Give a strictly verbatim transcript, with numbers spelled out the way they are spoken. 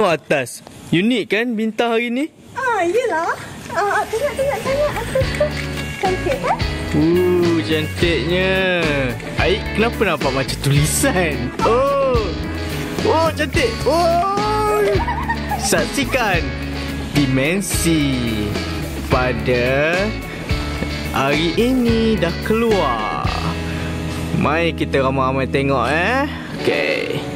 Atas. Unik kan bintang hari ni? Ah, iyalah. Ah, tengok tengok tengok atas tu. Cantik kan? Uh, cantiknya. Aik, kenapa nampak macam tulisan? Oh. Oh, cantik. Oh. Saksikan Dimensi pada hari ini dah keluar. Mai kita ramai-ramai tengok eh. Okay.